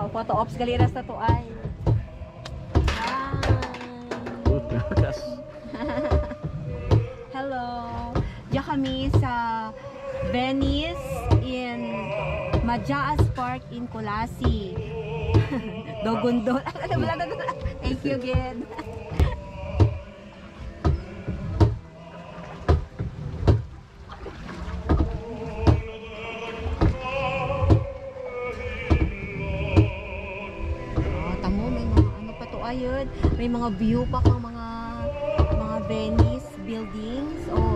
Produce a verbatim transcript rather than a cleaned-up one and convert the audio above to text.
photo ops galiras na to ay. Hi. Hello. Diyan kami sa Venice in Majaas Park in Colasi. Dogondol. Thank you again. Ayun, may mga view pa kang mga mga Venice buildings. Oh,